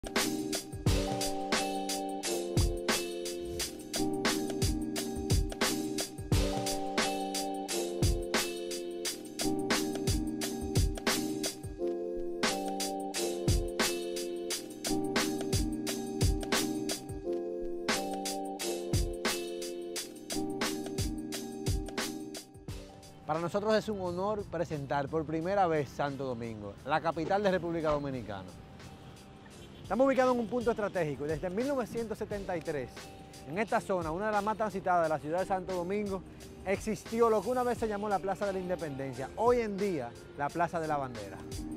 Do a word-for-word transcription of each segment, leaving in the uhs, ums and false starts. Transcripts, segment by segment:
Para nosotros es un honor presentar por primera vez Santo Domingo, la capital de República Dominicana. Estamos ubicados en un punto estratégico y desde mil novecientos setenta y tres, en esta zona, una de las más transitadas de la ciudad de Santo Domingo, existió lo que una vez se llamó la Plaza de la Independencia, hoy en día la Plaza de la Bandera.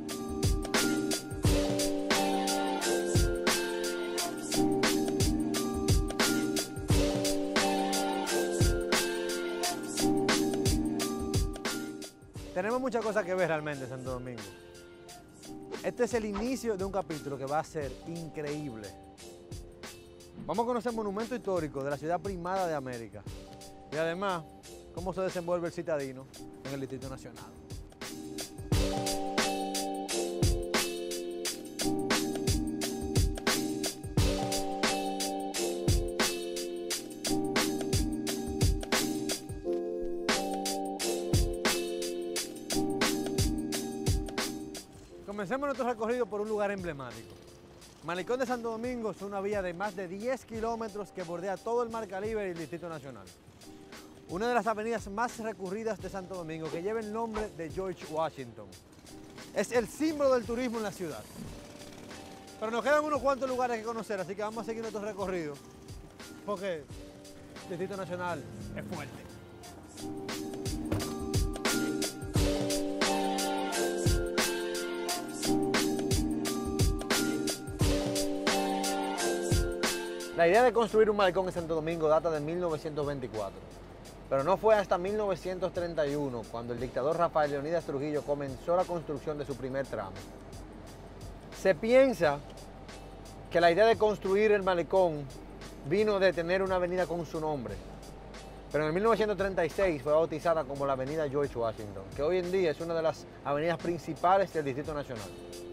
Tenemos muchas cosas que ver realmente en Santo Domingo. Este es el inicio de un capítulo que va a ser increíble. Vamos a conocer monumentos históricos de la ciudad primada de América y además cómo se desenvuelve el citadino en el Distrito Nacional. Comencemos nuestro recorrido por un lugar emblemático. Malecón de Santo Domingo es una vía de más de diez kilómetros que bordea todo el Mar Caribe y el Distrito Nacional. Una de las avenidas más recurridas de Santo Domingo, que lleva el nombre de George Washington. Es el símbolo del turismo en la ciudad. Pero nos quedan unos cuantos lugares que conocer, así que vamos a seguir nuestro recorrido, porque el Distrito Nacional es fuerte. La idea de construir un malecón en Santo Domingo data de mil novecientos veinticuatro, pero no fue hasta mil novecientos treinta y uno cuando el dictador Rafael Leónidas Trujillo comenzó la construcción de su primer tramo. Se piensa que la idea de construir el malecón vino de tener una avenida con su nombre, pero en mil novecientos treinta y seis fue bautizada como la avenida George Washington, que hoy en día es una de las avenidas principales del Distrito Nacional.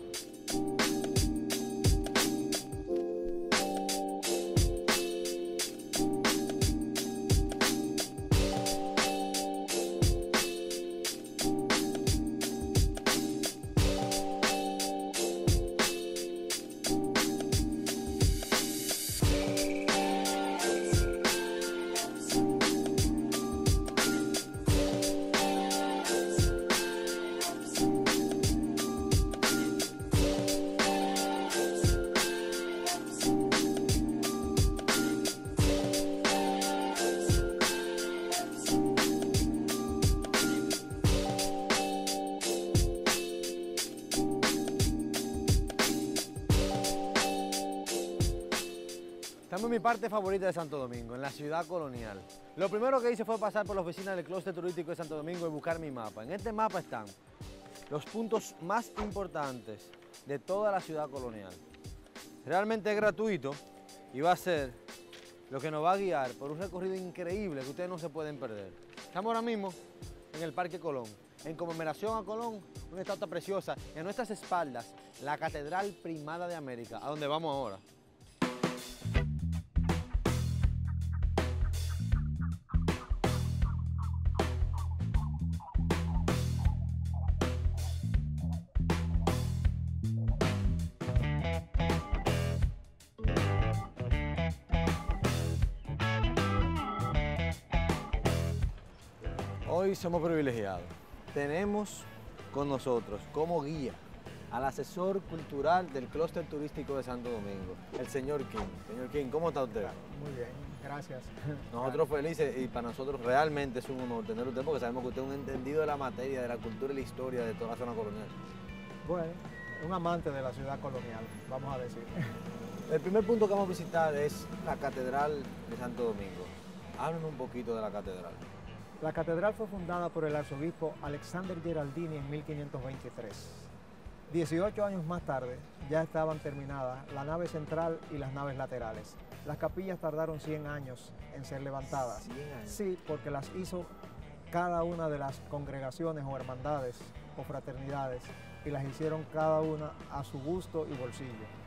Estamos en mi parte favorita de Santo Domingo, en la ciudad colonial. Lo primero que hice fue pasar por la oficina del clúster turístico de Santo Domingo y buscar mi mapa. En este mapa están los puntos más importantes de toda la ciudad colonial. Realmente es gratuito y va a ser lo que nos va a guiar por un recorrido increíble que ustedes no se pueden perder. Estamos ahora mismo en el Parque Colón, en conmemoración a Colón, una estatua preciosa. Y a nuestras espaldas, la Catedral Primada de América, a donde vamos ahora. Hoy somos privilegiados. Tenemos con nosotros como guía al asesor cultural del clúster turístico de Santo Domingo, el señor King. Señor King, ¿cómo está usted? Muy bien, gracias. Nosotros felices y para nosotros realmente es un honor tener usted porque sabemos que usted es un entendido de la materia, de la cultura y la historia de toda la zona colonial. Bueno, un amante de la ciudad colonial, vamos a decir. El primer punto que vamos a visitar es la Catedral de Santo Domingo. Háblenos un poquito de la catedral. La catedral fue fundada por el arzobispo Alexander Geraldini en mil quinientos veintitrés. dieciocho años más tarde ya estaban terminadas la nave central y las naves laterales. Las capillas tardaron cien años en ser levantadas. cien años. Sí, porque las hizo cada una de las congregaciones o hermandades o fraternidades y las hicieron cada una a su gusto y bolsillo.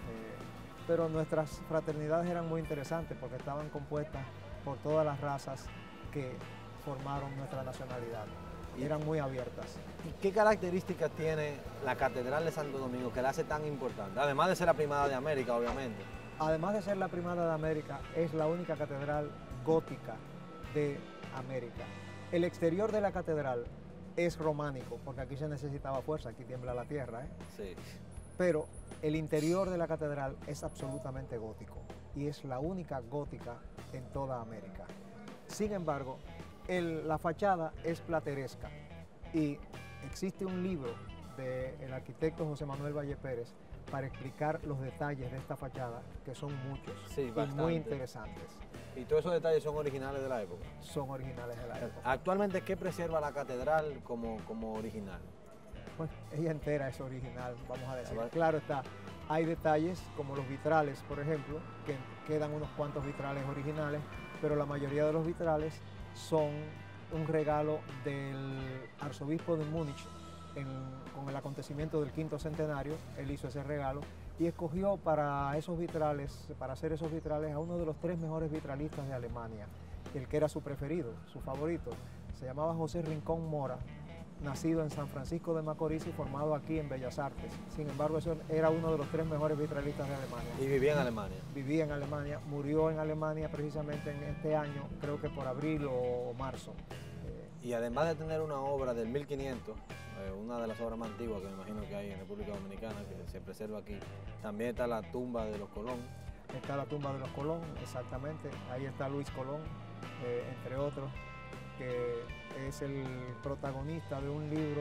pero nuestras fraternidades eran muy interesantes porque estaban compuestas por todas las razas que formaron nuestra nacionalidad y eran muy abiertas. ¿Y qué características tiene la Catedral de Santo Domingo que la hace tan importante? Además de ser la primada de América, obviamente. Además de ser la primada de América, es la única catedral gótica de América. El exterior de la catedral es románico, porque aquí se necesitaba fuerza, aquí tiembla la tierra, ¿eh? Sí. Pero el interior de la catedral es absolutamente gótico y es la única gótica en toda América. Sin embargo, el, la fachada es plateresca y existe un libro del arquitecto José Manuel Valle Pérez para explicar los detalles de esta fachada, que son muchos Sí, y muy interesantes. ¿Y todos esos detalles son originales de la época? Son originales de la época. Actualmente, ¿qué preserva la catedral como, como original? Pues ella entera es original, vamos a decir. Vale. Claro está, hay detalles como los vitrales, por ejemplo, que quedan unos cuantos vitrales originales, pero la mayoría de los vitrales son un regalo del arzobispo de Múnich en, con el acontecimiento del quinto centenario. Él hizo ese regalo y escogió para esos vitrales, para hacer esos vitrales, a uno de los tres mejores vitralistas de Alemania, el que era su preferido, su favorito. Se llamaba José Rincón Mora, nacido en San Francisco de Macorís y formado aquí en Bellas Artes. Sin embargo, eso era uno de los tres mejores vitralistas de Alemania. ¿Y vivía en Alemania? Vivía en Alemania, murió en Alemania precisamente en este año, creo que por abril o marzo. Y además de tener una obra del mil quinientos, eh, una de las obras más antiguas que me imagino que hay en República Dominicana, que se preserva aquí, también está la tumba de los Colón. Está la tumba de los Colón, exactamente. Ahí está Luis Colón, eh, entre otros, que es el protagonista de un libro,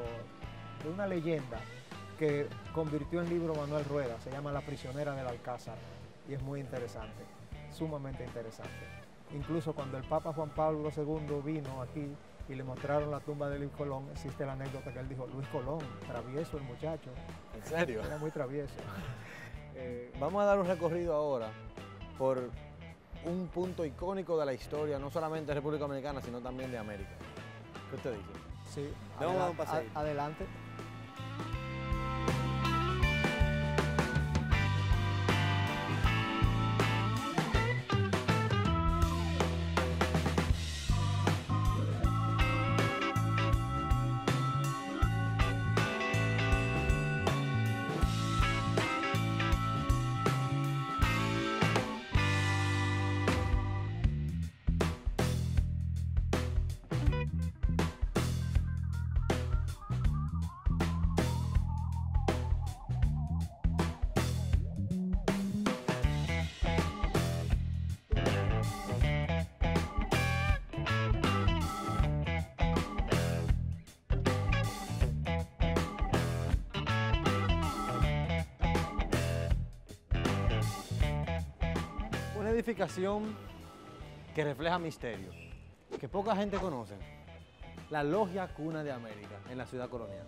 de una leyenda que convirtió en libro Manuel Rueda. Se llama La prisionera del Alcázar y es muy interesante, sumamente interesante. Incluso cuando el Papa Juan Pablo segundo vino aquí y le mostraron la tumba de Luis Colón, existe la anécdota que él dijo: Luis Colón, travieso el muchacho. ¿En serio? Era muy travieso. eh, Vamos a dar un recorrido ahora por un punto icónico de la historia, no solamente de República Dominicana, sino también de América. ¿Qué usted dice? sí, Vamos a dar un adela- paseíto. a- adelante. Una edificación que refleja misterio, que poca gente conoce. La Logia Cuna de América, en la ciudad colonial.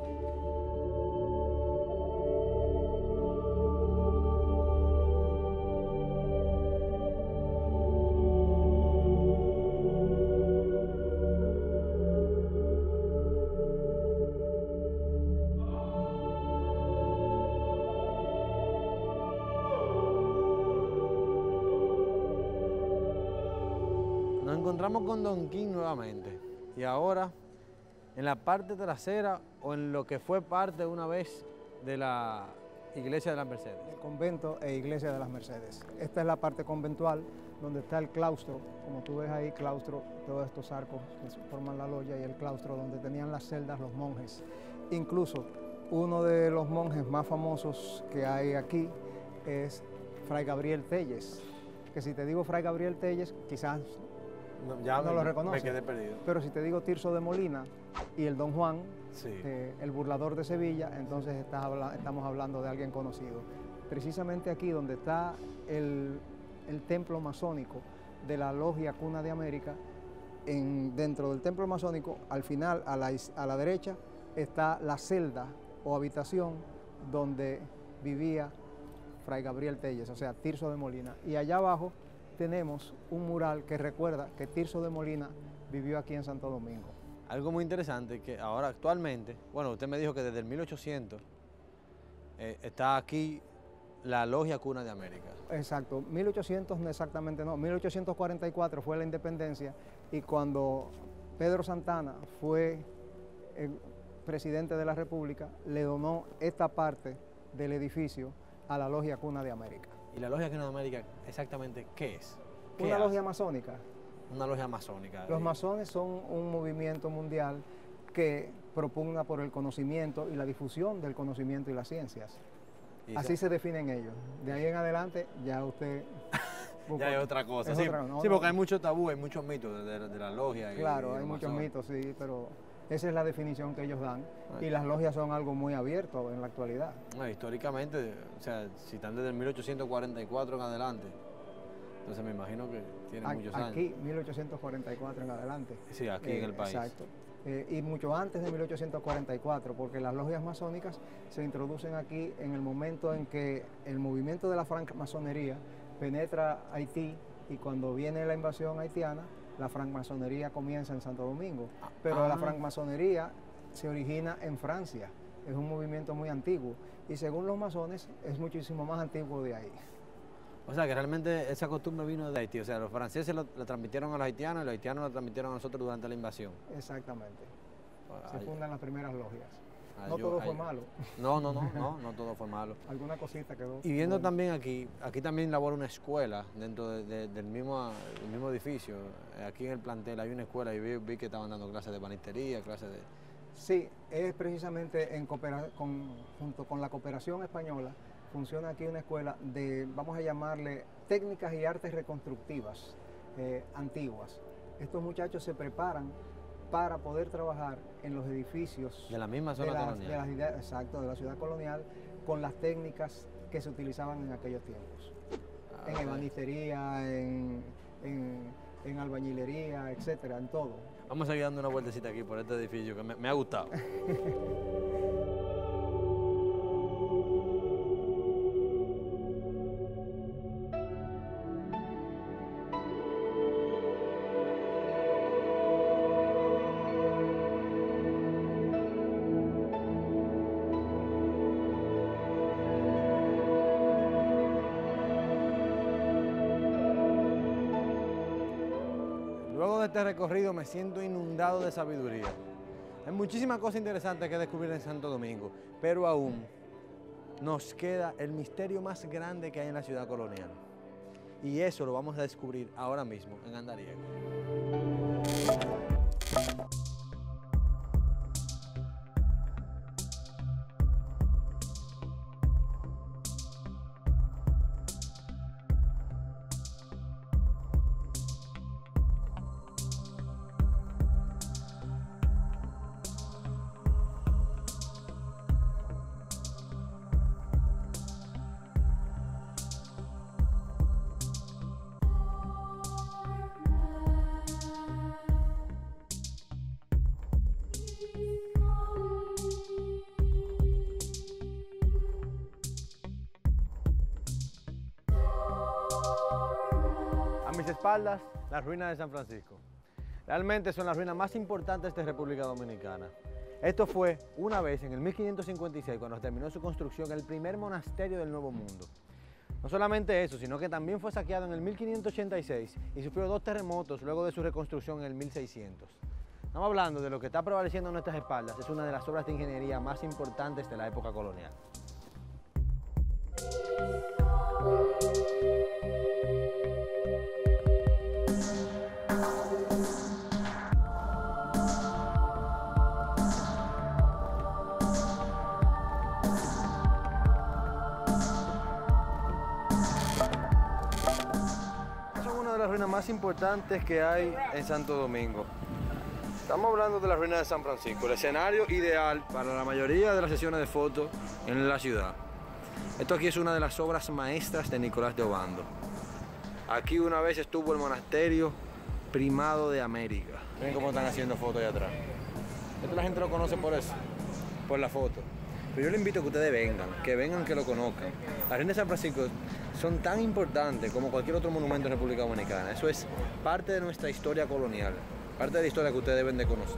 Nos encontramos con Don King nuevamente y ahora en la parte trasera o en lo que fue parte una vez de la Iglesia de las Mercedes. El convento e iglesia de las Mercedes. Esta es la parte conventual donde está el claustro, como tú ves ahí, claustro, todos estos arcos que forman la logia, y el claustro donde tenían las celdas los monjes. Incluso uno de los monjes más famosos que hay aquí es Fray Gabriel Telles, que si te digo Fray Gabriel Telles, quizás No, ya no me, lo reconoces. me quedé perdido. Pero si te digo Tirso de Molina y el Don Juan, Sí. eh, el burlador de Sevilla, entonces estás habla- estamos hablando de alguien conocido. Precisamente aquí donde está el, el templo masónico de la Logia Cuna de América, en, dentro del templo masónico, al final, a la, is- a la derecha, está la celda o habitación donde vivía Fray Gabriel Telles, o sea, Tirso de Molina. Y allá abajo tenemos un mural que recuerda que Tirso de Molina vivió aquí en Santo Domingo. Algo muy interesante que ahora actualmente, bueno, usted me dijo que desde el mil ochocientos eh, está aquí la Logia Cuna de América. Exacto, mil ochocientos no exactamente no, mil ochocientos cuarenta y cuatro fue la independencia y cuando Pedro Santana fue el presidente de la República, le donó esta parte del edificio a la Logia Cuna de América. ¿Y la Logia Cuna de América exactamente qué es? ¿Qué Una hace? logia masónica. Una logia masónica. Los masones son un movimiento mundial que propugna por el conocimiento y la difusión del conocimiento y las ciencias. Y Así se definen ellos. De ahí en adelante ya usted... ya hay otra cosa. Es Sí, otra, no, sí, porque no. hay muchos tabú, hay muchos mitos de, de, de la logia. Claro, y, y hay los muchos masones. mitos, sí, pero esa es la definición que ellos dan. Bueno. Y las logias son algo muy abierto en la actualidad. No, históricamente, o sea, si están desde el mil ochocientos cuarenta y cuatro en adelante, entonces me imagino que tienen A- muchos años. Aquí, mil ochocientos cuarenta y cuatro en adelante. Sí, aquí en Eh, el país. Exacto. Eh, y mucho antes de mil ochocientos cuarenta y cuatro, porque las logias masónicas se introducen aquí en el momento en que el movimiento de la francmasonería penetra Haití y cuando viene la invasión haitiana, la francmasonería comienza en Santo Domingo. Pero Ah. la francmasonería se origina en Francia, es un movimiento muy antiguo y según los masones es muchísimo más antiguo de ahí. O sea, que realmente esa costumbre vino de Haití. O sea, los franceses lo, lo transmitieron a los haitianos y los haitianos lo transmitieron a nosotros durante la invasión. Exactamente. Se Ay, fundan las primeras logias. ay, No yo- todo fue ay. malo. No, no, no, no, no todo fue malo. Alguna cosita quedó. Y viendo buena. también aquí, aquí también labora una escuela dentro de- de- del, mismo, del mismo edificio. Eh, Aquí en el plantel hay una escuela y vi, vi que estaban dando clases de banistería, clases de... Sí, es precisamente en coopera- con- junto con la cooperación española, funciona aquí una escuela de, vamos a llamarle, técnicas y artes reconstructivas eh, antiguas. Estos muchachos se preparan para poder trabajar en los edificios De la misma zona de las- colonial. de las ideas- exacto, de la ciudad colonial, con las técnicas que se utilizaban en aquellos tiempos. Ah, En ok. ebanistería, en, en, en albañilería, etcétera, en todo. Vamos a seguir dando una vueltecita aquí por este edificio que me, me ha gustado. Luego de este recorrido me siento inundado de sabiduría. Hay muchísimas cosas interesantes que descubrir en Santo Domingo, pero aún nos queda el misterio más grande que hay en la ciudad colonial. Y eso lo vamos a descubrir ahora mismo en Andariego. A mis espaldas, las ruinas de San Francisco. Realmente son las ruinas más importantes de República Dominicana. Esto fue una vez en el mil quinientos cincuenta y seis, cuando terminó su construcción, el primer monasterio del Nuevo Mundo. No solamente eso, sino que también fue saqueado en el mil quinientos ochenta y seis y sufrió dos terremotos luego de su reconstrucción en el mil seiscientos. Estamos hablando de lo que está prevaleciendo a nuestras espaldas, es una de las obras de ingeniería más importantes de la época colonial. Son una de las ruinas más importantes que hay en Santo Domingo. Estamos hablando de la ruina de San Francisco, el escenario ideal para la mayoría de las sesiones de fotos en la ciudad. Esto aquí es una de las obras maestras de Nicolás de Obando. Aquí una vez estuvo el monasterio primado de América. Miren cómo están haciendo fotos allá atrás. Esto la gente lo conoce por eso, por la foto. Pero yo les invito a que ustedes vengan, que vengan, que lo conozcan. Las ruinas de San Francisco son tan importantes como cualquier otro monumento en República Dominicana. Eso es parte de nuestra historia colonial, parte de la historia que ustedes deben de conocer.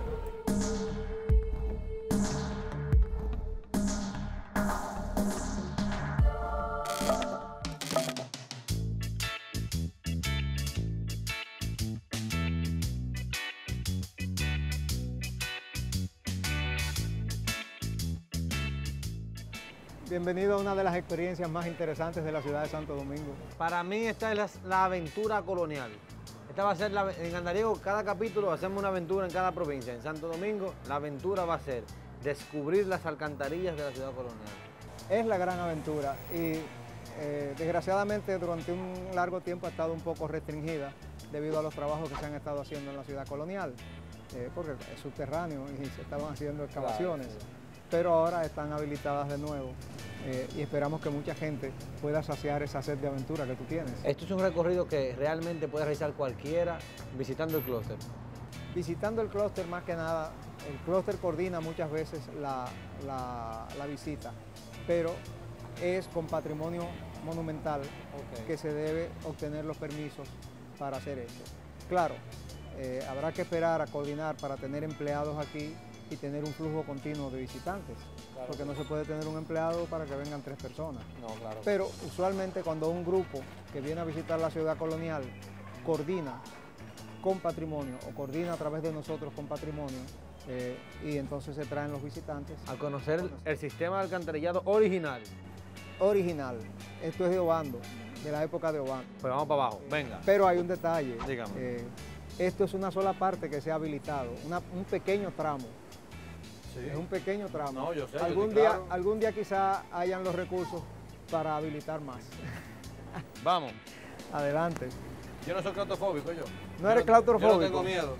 Bienvenido a una de las experiencias más interesantes de la ciudad de Santo Domingo. Para mí esta es la, la aventura colonial. Esta va a ser, la, en Andariego, cada capítulo hacemos una aventura en cada provincia. En Santo Domingo, la aventura va a ser descubrir las alcantarillas de la ciudad colonial. Es la gran aventura y eh, desgraciadamente durante un largo tiempo ha estado un poco restringida debido a los trabajos que se han estado haciendo en la ciudad colonial, eh, porque es subterráneo y se estaban haciendo excavaciones. Claro, sí. Pero ahora están habilitadas de nuevo eh, y esperamos que mucha gente pueda saciar esa sed de aventura que tú tienes. Esto es un recorrido que realmente puede realizar cualquiera visitando el clúster. Visitando el clúster más que nada, el clúster coordina muchas veces la, la, la visita, pero es con patrimonio monumental okay. que se debe obtener los permisos para hacer esto. Claro, eh, habrá que esperar a coordinar para tener empleados aquí y tener un flujo continuo de visitantes, claro, porque no se puede tener un empleado para que vengan tres personas. No, claro. Pero usualmente cuando un grupo que viene a visitar la ciudad colonial coordina con patrimonio o coordina a través de nosotros con patrimonio, eh, y entonces se traen los visitantes. A conocer el, el sistema de alcantarillado original. Original. Esto es de Obando, de la época de Obando. Pues vamos para abajo, venga. Pero hay un detalle. Dígame. Eh, esto es una sola parte que se ha habilitado, una, un pequeño tramo. Sí. Es un pequeño tramo. No, yo sé, algún, yo día, claro. algún día quizá hayan los recursos para habilitar más. Vamos. Adelante. Yo no soy claustrofóbico, yo. No eres claustrofóbico. Yo no tengo miedo.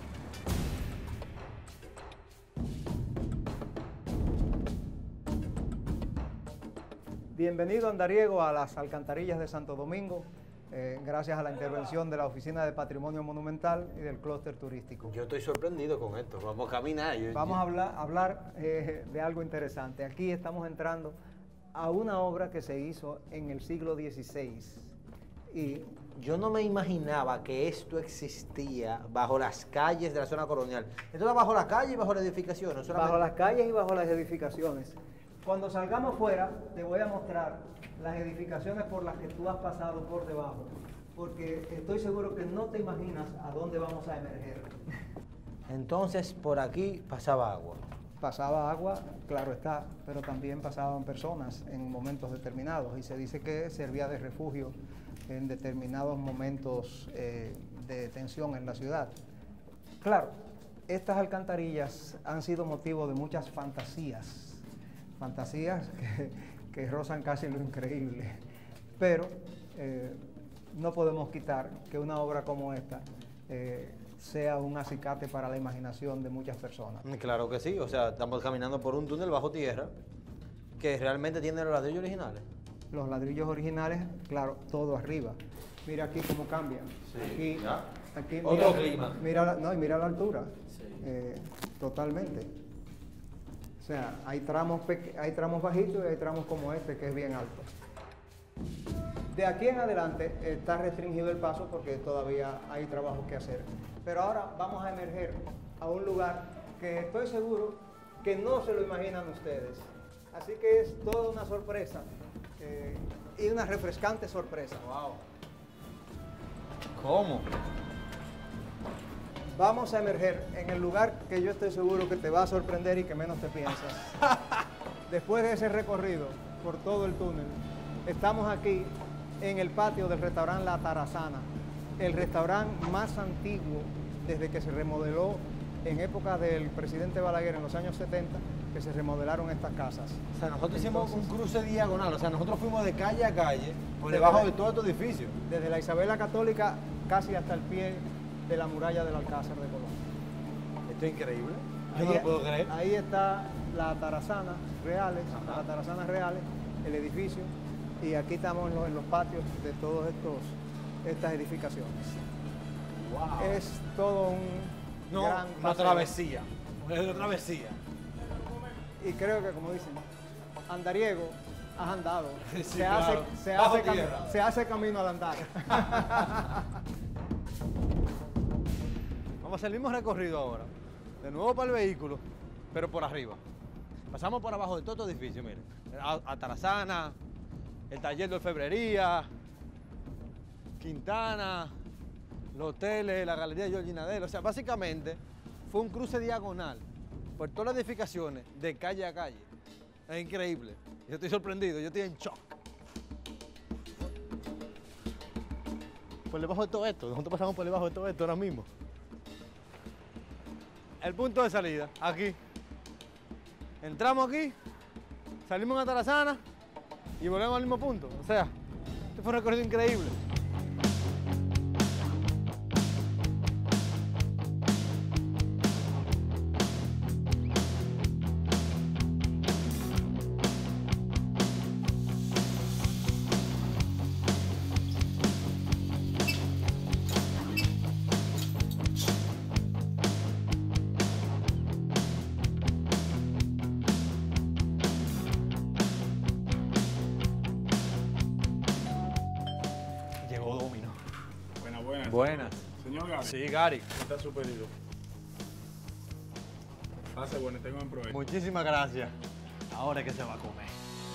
Bienvenido, Andariego, a las alcantarillas de Santo Domingo. Eh, gracias a la intervención de la Oficina de Patrimonio Monumental y del clúster turístico. Yo estoy sorprendido con esto, vamos a caminar. Yo, vamos yo... a hablar, hablar eh, de algo interesante. Aquí estamos entrando a una obra que se hizo en el siglo dieciséis. Y yo no me imaginaba que esto existía bajo las calles de la zona colonial. Esto era bajo la calle y bajo las edificaciones. Solamente... Bajo las calles y bajo las edificaciones. Cuando salgamos fuera, te voy a mostrar las edificaciones por las que tú has pasado por debajo, porque estoy seguro que no te imaginas a dónde vamos a emerger. Entonces, por aquí pasaba agua. Pasaba agua, claro está, pero también pasaban personas en momentos determinados y se dice que servía de refugio en determinados momentos eh, de tensión en la ciudad. Claro, estas alcantarillas han sido motivo de muchas fantasías, fantasías que, que rozan casi lo increíble, pero eh, no podemos quitar que una obra como esta eh, sea un acicate para la imaginación de muchas personas. Claro que sí, o sea, estamos caminando por un túnel bajo tierra que realmente tiene los ladrillos originales. Los ladrillos originales, claro, todo arriba. Mira aquí cómo cambia. Sí, aquí, ¿ya? Aquí, otro mira, clima. Mira la, no, y mira la altura. Sí. Eh, totalmente. O sea, hay tramos, hay tramos bajitos y hay tramos como este que es bien alto. De aquí en adelante está restringido el paso porque todavía hay trabajo que hacer. Pero ahora vamos a emerger a un lugar que estoy seguro que no se lo imaginan ustedes. Así que es toda una sorpresa eh, y una refrescante sorpresa. Wow. ¿Cómo? Vamos a emerger en el lugar que yo estoy seguro que te va a sorprender y que menos te piensas. Después de ese recorrido por todo el túnel, estamos aquí en el patio del restaurante La Tarazana, el restaurante más antiguo desde que se remodeló en época del presidente Balaguer en los años setenta, que se remodelaron estas casas. O sea, nosotros hicimos Entonces, un cruce diagonal, o sea, nosotros fuimos de calle a calle, por desde debajo la, de todo este edificio. Desde la Isabela Católica casi hasta el pie de la muralla del Alcázar de Colón. Esto es increíble. Yo Ahí, no lo puedo creer. Ahí está la Tarazana Reales, Ajá. las Tarazanas Reales, el edificio, y aquí estamos en los, en los patios de todas estas edificaciones. Wow. Es todo un no, gran una paseo. travesía, una travesía. Y creo que, como dicen, andariego, has andado. Sí, se, claro. hace, se, Bajo hace tierra. se hace camino al andar. Vamos a hacer el mismo recorrido ahora, de nuevo para el vehículo, pero por arriba. Pasamos por abajo de todo este edificio, miren. A, a Tarazana, el taller de orfebrería, Quintana, los hoteles, la galería de Georgina Dell. O sea, básicamente fue un cruce diagonal por todas las edificaciones de calle a calle. Es increíble. Yo estoy sorprendido, yo estoy en shock. Por debajo de todo esto, nosotros pasamos por debajo de todo esto ahora mismo. El punto de salida, aquí. Entramos aquí, salimos en Tarazana y volvemos al mismo punto. O sea, este fue un recorrido increíble. Buenas. Señor Gary. Sí, Gary. Está superido. Pase bueno, tengo en provecho. Muchísimas gracias. Ahora es que se va a comer.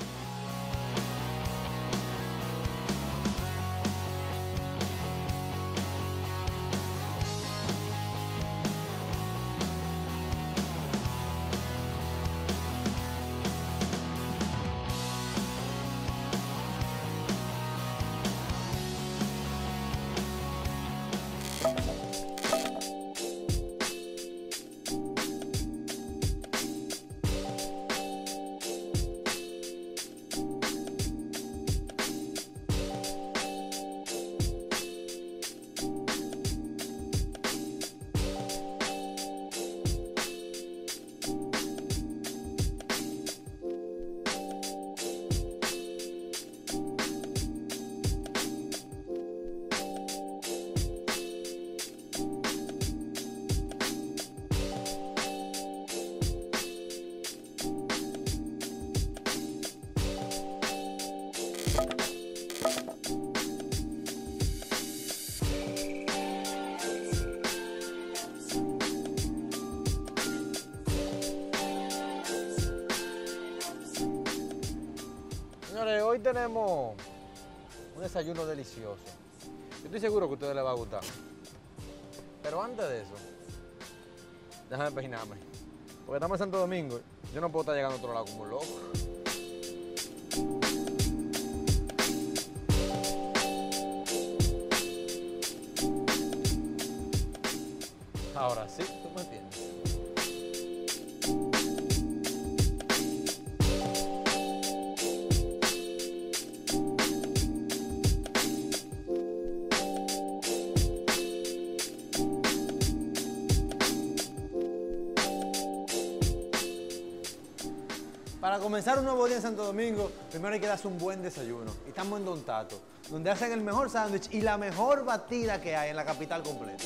Señores, hoy tenemos un desayuno delicioso. Yo estoy seguro que a ustedes les va a gustar. Pero antes de eso, déjame peinarme. Porque estamos en Santo Domingo. Yo no puedo estar llegando a otro lado como un loco. Ahora sí, tú me entiendes. Para comenzar un nuevo día en Santo Domingo, primero hay que darse un buen desayuno. Y estamos en Don Tato, donde hacen el mejor sándwich y la mejor batida que hay en la capital completa.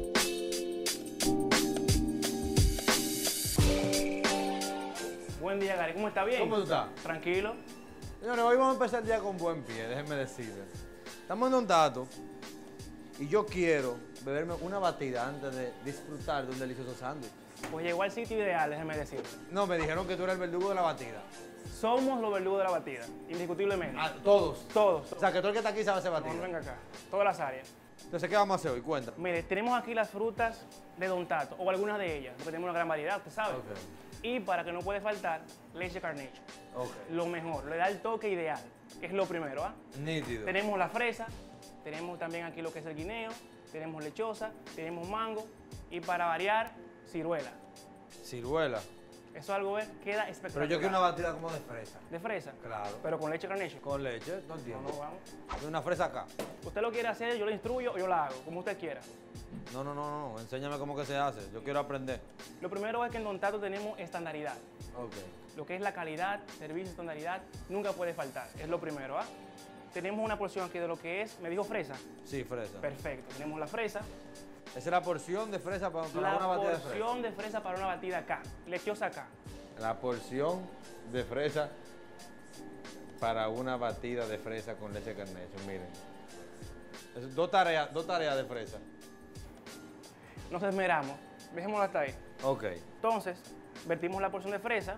Buen día, Gary. ¿Cómo está? ¿Bien? ¿Cómo tú estás? Tranquilo. Señores, hoy vamos a empezar el día con buen pie, déjenme decirles. Estamos en Don Tato y yo quiero beberme una batida antes de disfrutar de un delicioso sándwich. Pues llegó al sitio ideal, déjeme decirle. No, me dijeron que tú eras el verdugo de la batida. Somos los verdugos de la batida, indiscutiblemente. Ah, todos. Todos. O sea, que todo el que está aquí sabe hacer batida. No, venga acá. Todas las áreas. Entonces, ¿qué vamos a hacer hoy? Cuéntame. Mire, tenemos aquí las frutas de Don Tato, o algunas de ellas, porque tenemos una gran variedad, usted sabe. Ok. Y para que no puede faltar, leche Carnation. Ok. Lo mejor, le da el toque ideal, que es lo primero, ¿ah? Nítido. Tenemos la fresa, tenemos también aquí lo que es el guineo, tenemos lechosa, tenemos mango y para variar, ciruela. Ciruela. Eso algo es, queda espectacular. Pero yo quiero una batida como de fresa. ¿De fresa? Claro. Pero con leche Carnation. Con leche, no No, entiendo. no, vamos. De una fresa acá. Usted lo quiere hacer, yo lo instruyo o yo la hago, como usted quiera. No, no, no, no. Enséñame cómo que se hace. Yo quiero aprender. Lo primero es que en Don Tato tenemos estandaridad. Ok. Lo que es la calidad, servicio, estandaridad, nunca puede faltar. Es lo primero, ¿ah? Tenemos una porción aquí de lo que es, me dijo fresa. Sí, fresa. Perfecto. Tenemos la fresa. Esa es la porción de fresa para, para La una batida de fresa. porción de fresa para una batida acá. Lechosa acá. La porción de fresa para una batida de fresa con leche Carnation. Miren. Es dos tareas, dos tareas de fresa. Nos esmeramos. Dejémoslo hasta ahí. Ok. Entonces, vertimos la porción de fresa.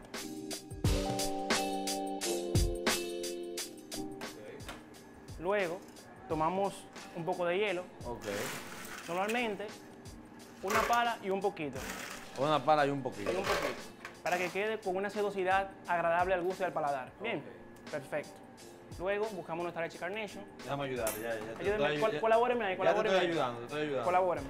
Luego, tomamos un poco de hielo. Ok. Normalmente, una pala y un poquito. Una pala y un poquito. Y un poquito. para que quede con una sedosidad agradable al gusto y al paladar. Bien, Ok. perfecto. Luego buscamos nuestra leche Carnation. Déjame ayudar, ya, ya. te Ayúdenme, estoy- col- ya- colabórenme ahí, ya te colabórenme estoy ahí. ayudando, te estoy ayudando. Colabórenme.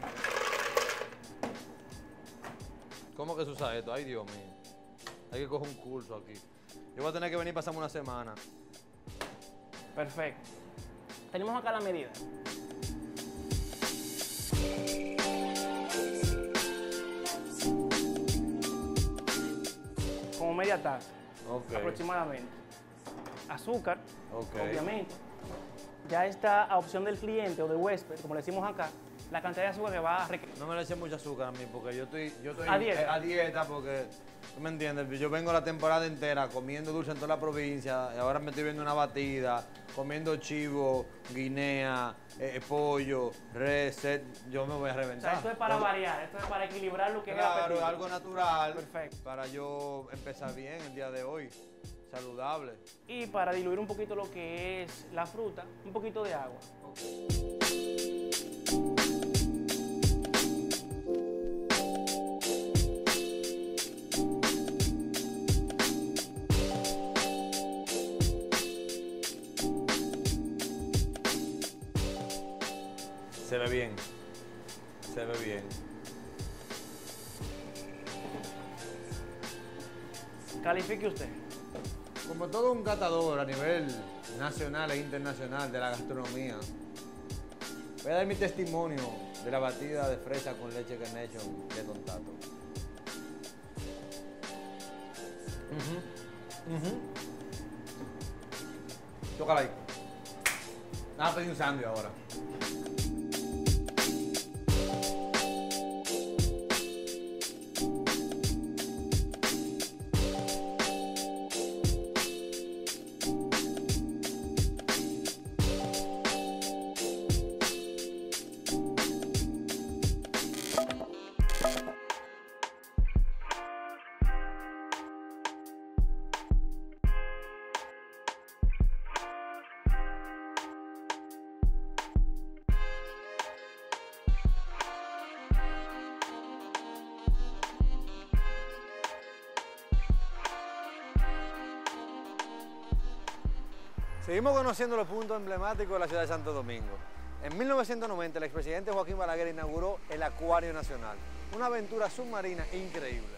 ¿Cómo que se usa esto? Ay, Dios mío. Hay que coger un curso aquí. Yo voy a tener que venir y pasarme una semana. Perfecto. Tenemos acá la medida. Como media taza, Ok. aproximadamente. Azúcar, Ok. obviamente. Ya está a opción del cliente o del huésped, como le decimos acá, la cantidad de azúcar que va a requerir. No me le echen mucho azúcar a mí porque yo estoy, yo estoy A dieta. eh, a dieta porque, ¿tú me entiendes? Yo vengo la temporada entera comiendo dulce en toda la provincia y ahora me estoy viendo una batida, comiendo chivo, guinea, eh, pollo, res, set, yo me voy a O reventar. sea, esto es para Todo- variar, esto es para equilibrar lo que es el Claro, apetito. algo natural. Perfecto. Para yo empezar bien el día de hoy, saludable. Y para diluir un poquito lo que es la fruta, un poquito de agua. Se ve bien, se ve bien. Califique usted. Como todo un catador a nivel nacional e internacional de la gastronomía, voy a dar mi testimonio de la batida de fresa con leche Carnation de Don Tato. Ujú, ujú. Tócala ahí. Vamos a pedir un sándwich ahora. Seguimos conociendo los puntos emblemáticos de la ciudad de Santo Domingo. En mil novecientos noventa, el expresidente Joaquín Balaguer inauguró el Acuario Nacional, una aventura submarina increíble.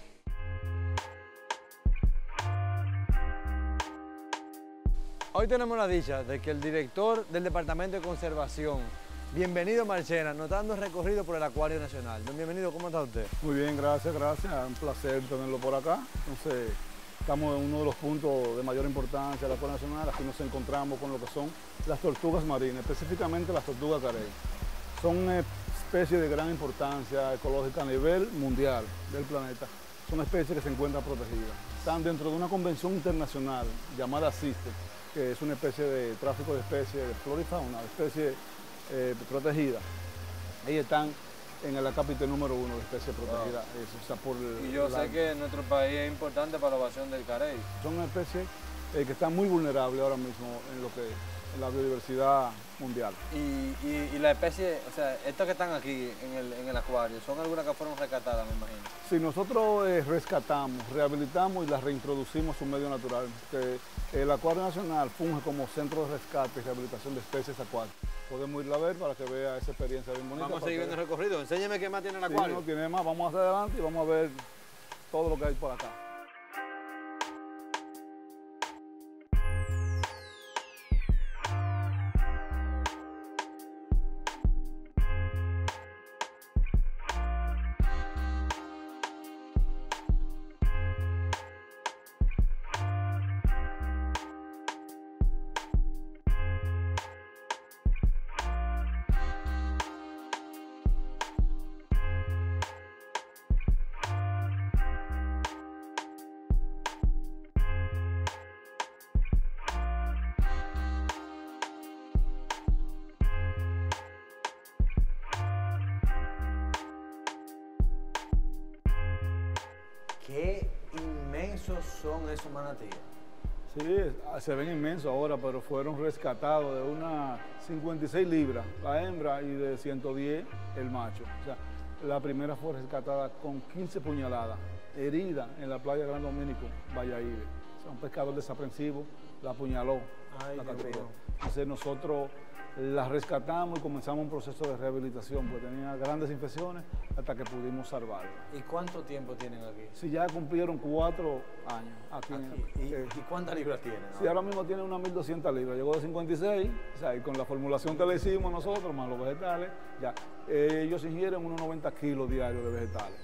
Hoy tenemos la dicha de que el director del Departamento de Conservación, Bienvenido Marchena, nos está dando recorrido por el Acuario Nacional. Don Bienvenido, ¿cómo está usted? Muy bien, gracias, gracias. Un placer tenerlo por acá. Entonces, estamos en uno de los puntos de mayor importancia de la Acuario Nacional. Aquí nos encontramos con lo que son las tortugas marinas, específicamente las tortugas carey. Son especies de gran importancia ecológica a nivel mundial del planeta. Son especies que se encuentran protegidas. Están dentro de una convención internacional llamada CITES, que es una especie de tráfico de especies de flora y fauna, de especies eh, protegidas. Ahí están en el acápite número uno de especies protegidas. Wow. Es, o sea, por y yo la, sé que en nuestro país es importante para la evasión del carey. Son especies eh, que están muy vulnerables ahora mismo en lo que en la biodiversidad mundial. Y, y, y la especie, o sea, estas que están aquí en el, en el acuario, ¿son algunas que fueron rescatadas, me imagino? Sí, nosotros eh, rescatamos, rehabilitamos y las reintroducimos a su medio natural. Que el Acuario Nacional funge como centro de rescate y rehabilitación de especies acuáticas. Podemos irla a ver para que vea esa experiencia bien bonita. Vamos a seguir viendo el recorrido. Enséñeme qué más tiene el Sí, acuario. no tiene más. Vamos hacia adelante y vamos a ver todo lo que hay por acá. Qué inmensos son esos manatíes. Sí, se ven inmensos ahora, pero fueron rescatados de unas cincuenta y seis libras la hembra y de ciento diez el macho. O sea, la primera fue rescatada con quince puñaladas herida en la playa Gran Domínico, Valladolid. O sea, un pescador desaprensivo la apuñaló, Ay, la Dios capturó. mío. Entonces nosotros la rescatamos y comenzamos un proceso de rehabilitación, porque tenía grandes infecciones hasta que pudimos salvarla. ¿Y cuánto tiempo tienen aquí? Si ya cumplieron cuatro años aquí. en- Aquí. ¿Y, eh, ¿Y cuántas libras tienen? Sí, ahora mismo tiene unas mil doscientas libras, llegó de cincuenta y seis, o sea, y con la formulación que le hicimos nosotros, más los vegetales, ya, eh, ellos ingieren unos noventa kilos diarios de vegetales.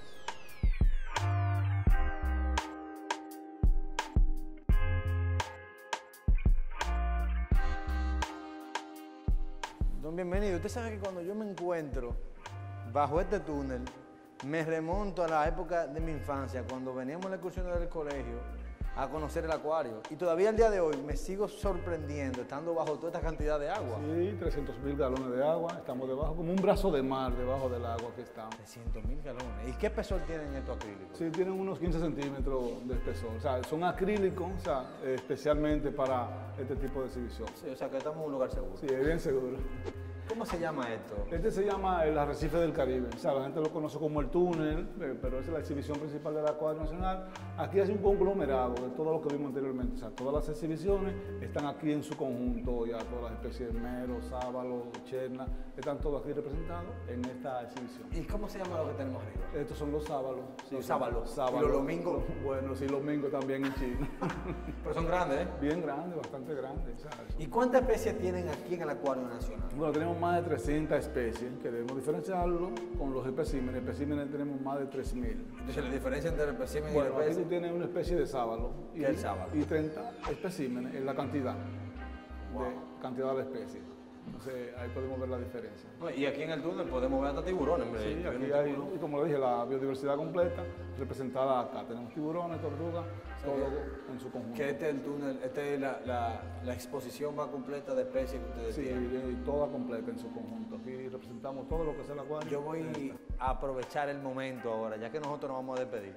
Don Bienvenido, usted sabe que cuando yo me encuentro bajo este túnel, me remonto a la época de mi infancia, cuando veníamos en la excursión del colegio a conocer el acuario. Y todavía al día de hoy me sigo sorprendiendo estando bajo toda esta cantidad de agua. Sí, trescientos mil galones de agua, estamos debajo, como un brazo de mar debajo del agua que estamos. trescientos mil galones. ¿Y qué espesor tienen estos acrílicos? Sí, tienen unos quince centímetros de espesor, o sea, son acrílicos, o sea, especialmente para este tipo de exhibición. Sí, o sea que estamos en un lugar seguro. Sí, es bien seguro. ¿Cómo se llama esto? Este se llama el Arrecife del Caribe, o sea, la gente lo conoce como el túnel, eh, pero esa es la exhibición principal del Acuario Nacional. Aquí hay un conglomerado de todo lo que vimos anteriormente, o sea, todas las exhibiciones están aquí en su conjunto, ya todas las especies de mero, sábalo, cherna, están todos aquí representados en esta exhibición. ¿Y cómo se llama lo que tenemos arriba? Estos son los sábalos. Los sábalos. sábalos. ¿Y los domingos? Bueno, sí, los domingos también en China. Pero son grandes, ¿eh? Bien grandes, bastante grandes. ¿Sabes? ¿Y cuántas especies tienen aquí en el Acuario Nacional? Bueno, tenemos más de trescientas especies, que debemos diferenciarlo con los especímenes. Especímenes tenemos más de tres mil. Entonces, la diferencia entre el espécimen y Bueno, el aquí especie. tú tienes una especie de sábalo. Y, ¿Qué es el sábalo? Y treinta especímenes en la cantidad, Wow. de cantidad de especies. Entonces, ahí podemos ver la diferencia. No, y aquí en el túnel podemos ver hasta tiburones. hombre. Sí, Yo vi aquí un hay, tiburón. y como le dije, la biodiversidad completa representada acá. Tenemos tiburones, tortugas, todo en su conjunto. Que este es el túnel, este es la, la, la exposición más completa de especies que ustedes Sí, tienen. y toda completa en su conjunto. Aquí representamos todo lo que es el acuario. Yo voy a aprovechar el momento ahora, ya que nosotros nos vamos a despedir,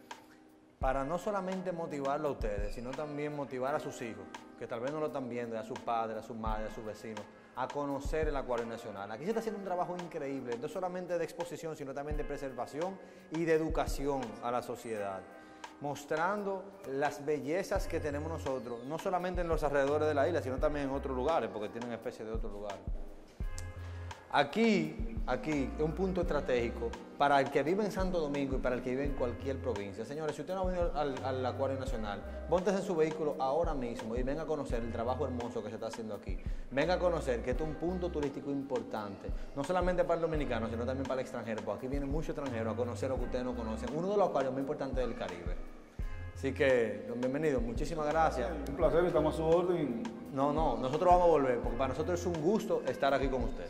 para no solamente motivarlo a ustedes, sino también motivar a sus hijos, que tal vez no lo están viendo, a sus padres, a sus madres, a sus vecinos, a conocer el Acuario Nacional. Aquí se está haciendo un trabajo increíble, no solamente de exposición, sino también de preservación y de educación a la sociedad, mostrando las bellezas que tenemos nosotros, no solamente en los alrededores de la isla, sino también en otros lugares, porque tienen especies de otros lugares. Aquí, aquí es un punto estratégico para el que vive en Santo Domingo y para el que vive en cualquier provincia. Señores, si usted no ha venido al, al Acuario Nacional, móntese en su vehículo ahora mismo y venga a conocer el trabajo hermoso que se está haciendo aquí. Venga a conocer que esto es un punto turístico importante, no solamente para el dominicano, sino también para el extranjero, porque aquí vienen muchos extranjeros a conocer lo que ustedes no conocen. Uno de los acuarios más importantes del Caribe. Así que, don Bienvenido, muchísimas gracias. Un placer, estamos a su orden. No, no, nosotros vamos a volver, porque para nosotros es un gusto estar aquí con usted.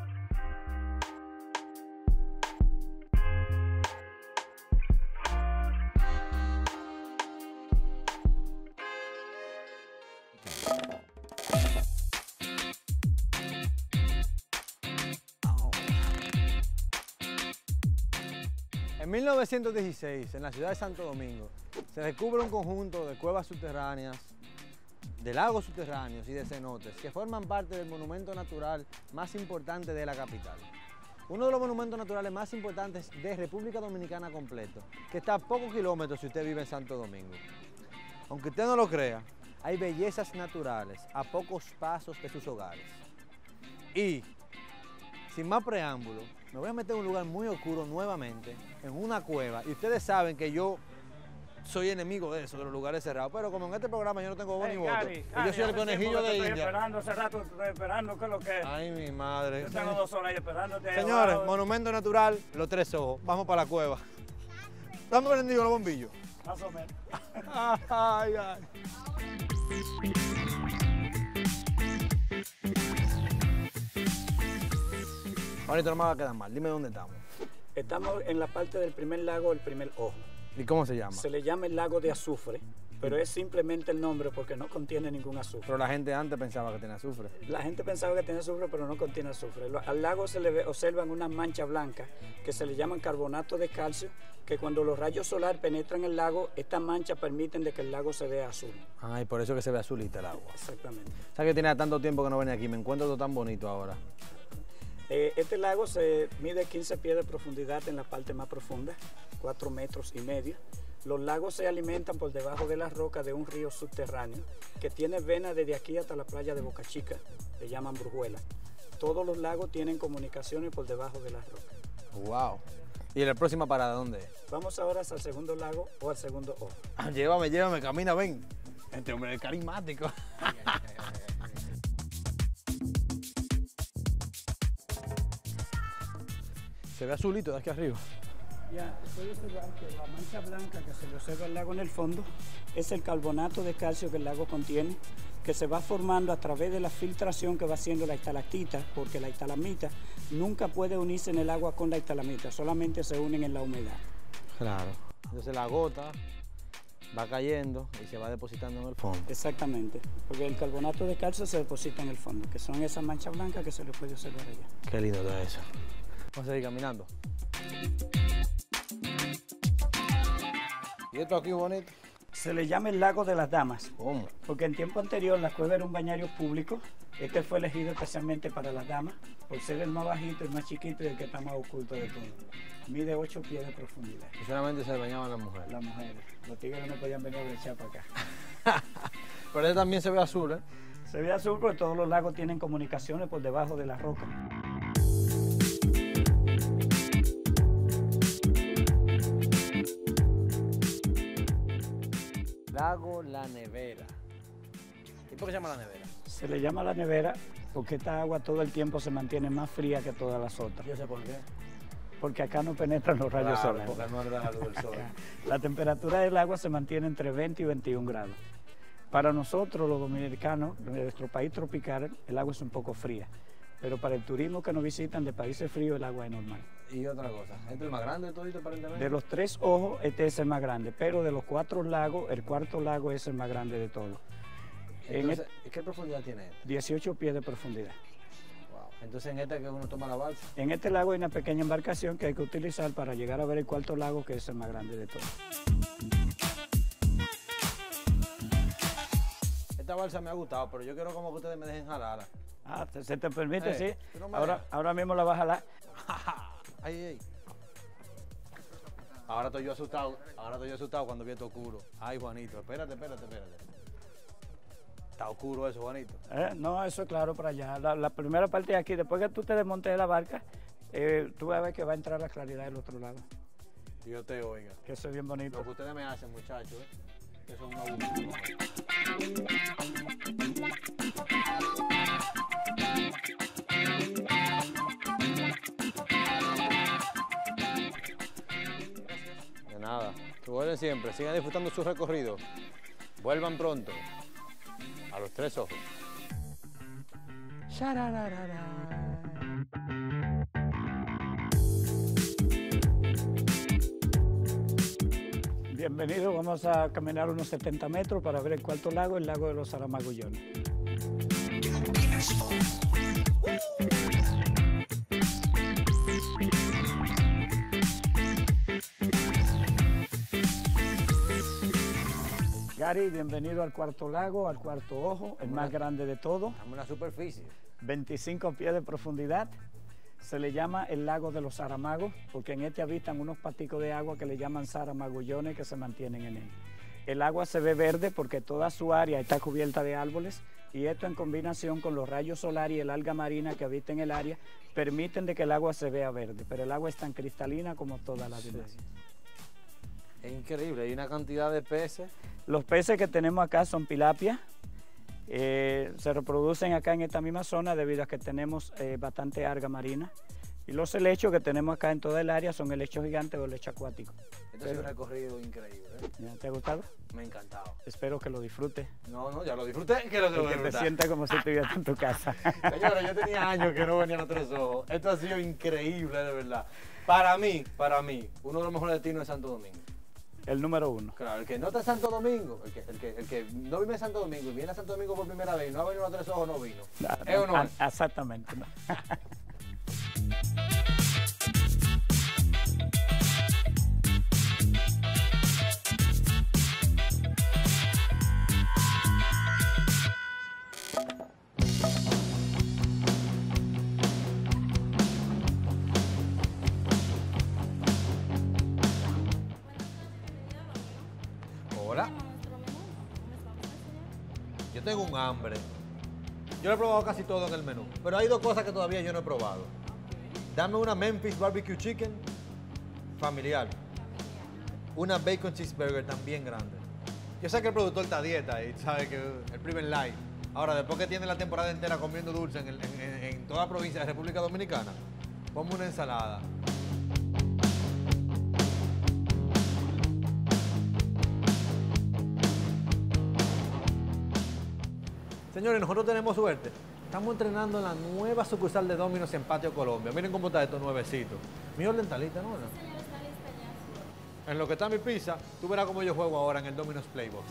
En mil novecientos dieciséis, en la ciudad de Santo Domingo, se descubre un conjunto de cuevas subterráneas, de lagos subterráneos y de cenotes que forman parte del monumento natural más importante de la capital. Uno de los monumentos naturales más importantes de República Dominicana completo, que está a pocos kilómetros si usted vive en Santo Domingo. Aunque usted no lo crea, hay bellezas naturales a pocos pasos de sus hogares. Y, sin más preámbulo, me voy a meter en un lugar muy oscuro nuevamente, en una cueva, y ustedes saben que yo soy enemigo de eso, de los lugares cerrados, pero como en este programa yo no tengo voz ni Hey, voto, Gary, y yo Gary, soy el hace conejillo tiempo que de te estoy India. esperando, hace rato te estoy esperando, ¿qué es lo que es? Ay, mi madre. Yo tengo dos horas ahí esperándote. ahí Señores, abajo. monumento natural, los tres ojos, vamos para la cueva. Dame prendido los bombillos. Más o menos. Ay, ay. Ahorita no me va a quedar mal, dime dónde estamos. Estamos en la parte del primer lago, el primer ojo. ¿Y cómo se llama? Se le llama el lago de azufre, pero es simplemente el nombre porque no contiene ningún azufre. Pero la gente antes pensaba que tenía azufre. La gente pensaba que tenía azufre, pero no contiene azufre. Lo- Al lago se le ve- observan unas manchas blancas que se le llaman carbonato de calcio, que cuando los rayos solares penetran el lago, estas manchas permiten de que el lago se vea azul. Ay, por eso que se ve azulita el agua. Exactamente. ¿Sabes que tenía tanto tiempo que no venía aquí? Me encuentro todo tan bonito ahora. Eh, este lago se mide quince pies de profundidad en la parte más profunda, cuatro metros y medio. Los lagos se alimentan por debajo de las rocas de un río subterráneo que tiene venas desde aquí hasta la playa de Boca Chica, le llaman Brujuela. Todos los lagos tienen comunicaciones por debajo de las rocas. Wow. ¿Y la próxima parada dónde es? Vamos ahora al segundo lago o al segundo ojo. Ah, llévame, llévame, camina, ven. Este hombre es carismático. Se ve azulito de aquí arriba. Ya, puede observar que la mancha blanca que se le observa al lago en el fondo es el carbonato de calcio que el lago contiene, que se va formando a través de la filtración que va haciendo la estalactita, porque la estalamita nunca puede unirse en el agua con la estalamita, solamente se unen en la humedad. Claro. Entonces la gota va cayendo y se va depositando en el fondo. Exactamente, porque el carbonato de calcio se deposita en el fondo, que son esas manchas blancas que se le puede observar allá. Qué lindo está eso. Vamos a seguir caminando. ¿Y esto aquí bonito? Se le llama el lago de las damas. ¿Cómo? Porque en tiempo anterior la cueva era un bañario público. Este fue elegido especialmente para las damas, por ser el más bajito, el más chiquito y el que está más oculto de todo. Mide ocho pies de profundidad. Y solamente se bañaban las mujeres. Las mujeres. Los tigres no podían venir a brechar para acá. Pero este también se ve azul, ¿eh? Se ve azul porque todos los lagos tienen comunicaciones por debajo de las rocas. Lago La Nevera. ¿Y por qué se llama La Nevera? Se le llama la nevera porque esta agua todo el tiempo se mantiene más fría que todas las otras. Yo sé por qué. Porque acá no penetran los rayos Claro, solares. porque no da la luz del sol. La temperatura del agua se mantiene entre veinte y veintiún grados. Para nosotros, los dominicanos, de nuestro país tropical, el agua es un poco fría. Pero para el turismo que nos visitan de países fríos, el agua es normal. Y otra cosa, ¿este es el más grande de todito aparentemente? De los tres ojos, este es el más grande, pero de los cuatro lagos, el cuarto lago es el más grande de todos. Entonces, en ¿qué profundidad tiene este? dieciocho pies de profundidad. Wow. Entonces en este que uno toma la balsa. En este lago hay una pequeña embarcación que hay que utilizar para llegar a ver el cuarto lago, que es el más grande de todos. Esta balsa me ha gustado, pero yo quiero como que ustedes me dejen jalarla. Ah, ¿se te permite? Eh, Sí. no me Ahora, dejas. ahora mismo la vas a jalar. Ay, ay. Ahora estoy yo asustado, ahora estoy yo asustado cuando vi esto oscuro. Ay, Juanito, espérate, espérate, espérate. Está oscuro eso, Juanito. Eh, no, eso es claro para allá. La, la primera parte de aquí, después que tú te desmontes de la barca, eh, tú vas a ver que va a entrar la claridad del otro lado. Dios te oiga. Que eso es bien bonito. Lo que ustedes me hacen, muchachos, ¿eh? Que son una abuso. De nada. Que vuelven siempre. Sigan disfrutando su recorrido. Vuelvan pronto. A los tres ojos. Sharararara. Bienvenido, vamos a caminar unos setenta metros para ver el cuarto lago, el lago de los Saramagullones. Gary, bienvenido al cuarto lago, al cuarto ojo, el más grande de todos. Dame una superficie. veinticinco pies de profundidad. Se le llama el lago de los Saramagos porque en este habitan unos paticos de agua que le llaman saramagullones que se mantienen en él. El agua se ve verde porque toda su área está cubierta de árboles y esto en combinación con los rayos solares y el alga marina que habita en el área permiten de que el agua se vea verde, pero el agua es tan cristalina como todas las demás. Es increíble, hay una cantidad de peces. Los peces que tenemos acá son tilapia. Eh, se reproducen acá en esta misma zona debido a que tenemos eh, bastante alga marina. Y los helechos que tenemos acá en toda el área son helechos gigantes o helechos acuáticos. Este es un recorrido increíble. ¿eh? ¿Te ha gustado? Me ha encantado. Espero que lo disfrutes. No, no, ya lo disfruté, que lo Y tengo que que te disfrutar. sientas como si estuvieras en tu casa. Señores, yo tenía años que no venía a Tres Ojos. Esto ha sido increíble, de verdad. Para mí, para mí, uno de los mejores destinos es Santo Domingo. El número uno. Claro, el que no está en Santo Domingo, el que, el que, el que no vive en Santo Domingo y viene a Santo Domingo por primera vez y no ha venido a Tres Ojos, no vino. ¿Es o no es? Exactamente. ¿no? Yo tengo un hambre. Yo lo he probado casi todo en el menú, pero hay dos cosas que todavía yo no he probado. Dame una Memphis Barbecue Chicken familiar. Una Bacon Cheeseburger también grande. Yo sé que el productor está a dieta y sabe que el primer light. Ahora, después que tiene la temporada entera comiendo dulce en, el, en, en toda la provincia de República Dominicana, ponme una ensalada. Señores, nosotros tenemos suerte. Estamos entrenando en la nueva sucursal de Domino's en Patio Colombia. Miren cómo está esto nuevecito. Mi orden está lista, ¿no? Señor, está lista ya. En lo que está mi pizza, tú verás cómo yo juego ahora en el Domino's Playbox.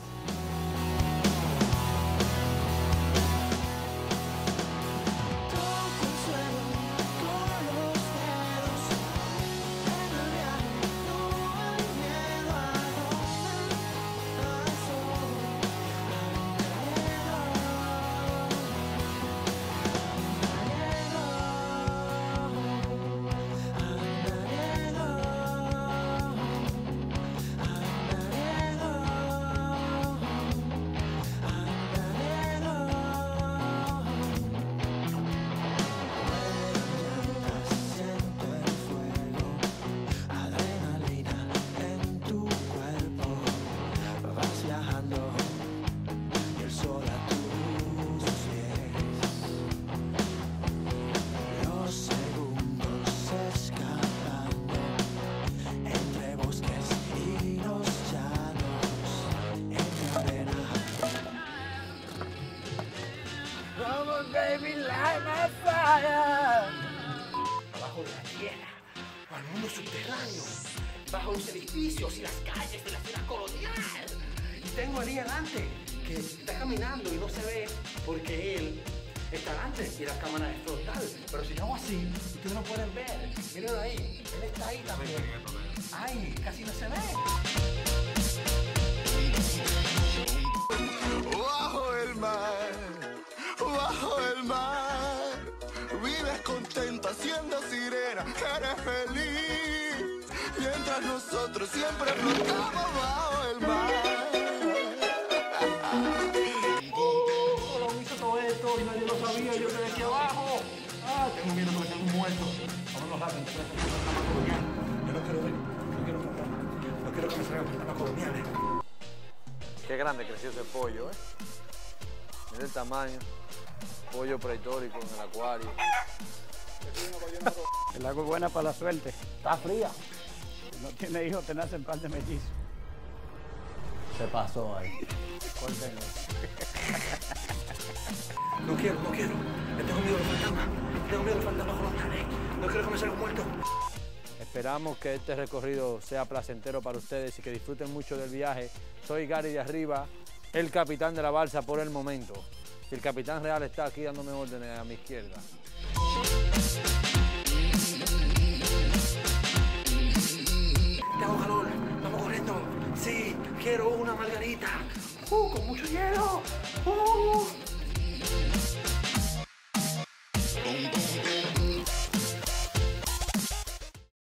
Baby, light my fire. Abajo de la tierra, al mundo subterráneo, bajo los edificios y las calles de la ciudad colonial. Y tengo a Lee adelante, que está caminando y no se ve porque él está adelante y la cámara es frontal. Pero si yo hago así, ustedes no pueden ver. Mírenlo ahí, él está ahí también. Ay, casi no se ve. Bajo el mar, bajo el mar, vives contenta siendo sirena, eres feliz, mientras nosotros siempre flotamos bajo el mar. Oh, hizo todo esto y nadie lo sabía, yo quedé aquí abajo. Ah, tengo miedo porque tengo un muerto. Vámonos rápido, que se me salga más colonial. Yo no quiero ver, no quiero matar, no quiero que me salgan fantasmas coloniales. Qué grande creció ese pollo, ¿eh? Mira el tamaño. Pollo prehistórico en el acuario. El agua es buena para la suerte. Está fría. Si no tiene hijos, te nacen par de mellizos. Se pasó ahí. No quiero, no quiero. Le tengo miedo a los fantasmas. Le tengo miedo a los fantasmas coloniales. No quiero que me salga muerto. Esperamos que este recorrido sea placentero para ustedes y que disfruten mucho del viaje. Soy Gary de Arriba, el capitán de la balsa por el momento. Y el capitán real está aquí dándome órdenes a mi izquierda. Tengo calor, vamos corriendo. Sí, quiero una margarita. Uh, con mucho hielo. Uh.